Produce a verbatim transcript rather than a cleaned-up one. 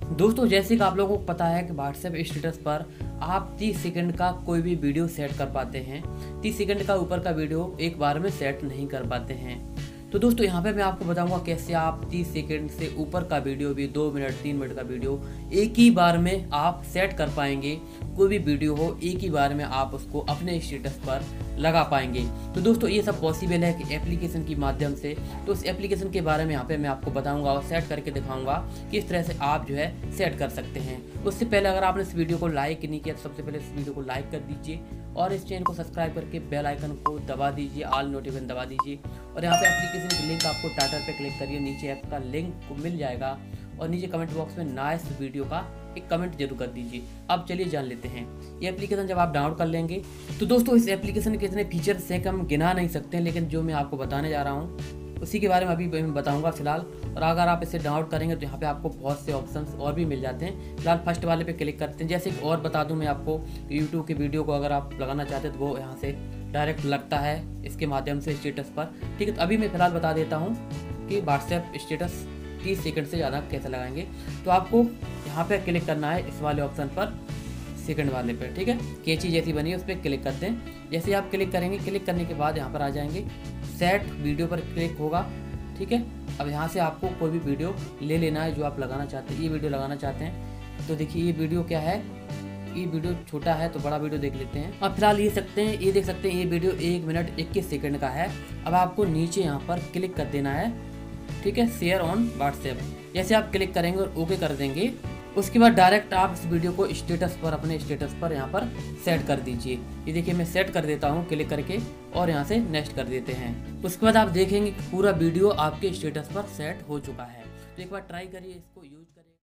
दोस्तों जैसे कि आप लोगों को पता है कि व्हाट्सएप स्टेटस पर आप तीस सेकंड का कोई भी वीडियो सेट कर पाते हैं। तीस सेकंड का ऊपर का वीडियो एक बार में सेट नहीं कर पाते हैं। तो दोस्तों यहाँ पे मैं आपको बताऊंगा कैसे आप तीस सेकंड से ऊपर का वीडियो भी दो मिनट तीन मिनट का वीडियो एक ही बार में आप सेट कर पाएंगे। कोई भी वीडियो हो एक ही बार में आप उसको अपने स्टेटस पर लगा पाएंगे। तो दोस्तों ये सब पॉसिबल है कि एप्लीकेशन की माध्यम से। तो उस एप्लीकेशन के बारे में यहाँ पे मैं आपको बताऊंगा और सेट करके दिखाऊंगा किस तरह से आप जो है सेट कर सकते हैं। उससे पहले अगर आपने इस वीडियो को लाइक नहीं किया तो सबसे पहले इस वीडियो को लाइक कर दीजिए और इस चैनल को सब्सक्राइब करके बेल आइकन को दबा दीजिए, ऑल नोटिफिकेशन दबा दीजिए। और यहाँ पे एप्लीकेशन की लिंक आपको टाइटल पे क्लिक करिए, नीचे ऐप का लिंक को मिल जाएगा और नीचे कमेंट बॉक्स में नाइस वीडियो का एक कमेंट जरूर कर दीजिए। अब चलिए जान लेते हैं ये एप्लीकेशन जब आप डाउनलोड कर लेंगे तो दोस्तों इस एप्लीकेशन के इतने फीचर्स हैं कि हम गिना नहीं सकते हैं, लेकिन जो मैं आपको बताने जा रहा हूँ उसी के बारे में अभी मैं बताऊंगा फिलहाल। और अगर आप इसे डाउनलोड करेंगे तो यहाँ पे आपको बहुत से ऑप्शंस और भी मिल जाते हैं। फिलहाल फर्स्ट वाले पे क्लिक करते हैं। जैसे और बता दूं मैं आपको, यूट्यूब की वीडियो को अगर आप लगाना चाहते हैं तो वो यहाँ से डायरेक्ट लगता है इसके माध्यम से स्टेटस पर। ठीक है, तो अभी मैं फिलहाल बता देता हूँ कि व्हाट्सएप स्टेटस तीस सेकंड से ज़्यादा कैसे लगाएंगे। तो आपको यहाँ पे क्लिक करना है इस वाले ऑप्शन पर, सेकंड वाले पे। ठीक है, कैची जैसी बनी है उस पर क्लिक करते हैं। जैसे आप क्लिक करेंगे, क्लिक करने के बाद यहाँ पर आ जाएंगे, सेट वीडियो पर क्लिक होगा। ठीक है, अब यहाँ से आपको कोई भी वीडियो ले लेना है जो आप लगाना चाहते हैं। ये वीडियो लगाना चाहते हैं तो देखिए ये वीडियो क्या है, ये वीडियो छोटा है तो बड़ा वीडियो देख लेते हैं। अब फिलहाल ये सकते हैं ये देख सकते हैं ये वीडियो एक मिनट इक्कीस सेकंड का है। अब आपको नीचे यहाँ पर क्लिक कर देना है। ठीक है, शेयर ऑन व्हाट्सएप जैसे आप क्लिक करेंगे और ओके कर देंगे, उसके बाद डायरेक्ट आप इस वीडियो को स्टेटस पर अपने स्टेटस पर यहाँ पर सेट कर दीजिए। ये देखिए मैं सेट कर देता हूँ क्लिक करके और यहाँ से नेक्स्ट कर देते हैं। उसके बाद आप देखेंगे कि पूरा वीडियो आपके स्टेटस पर सेट हो चुका है। तो एक बार ट्राई करिए, इसको यूज करिए।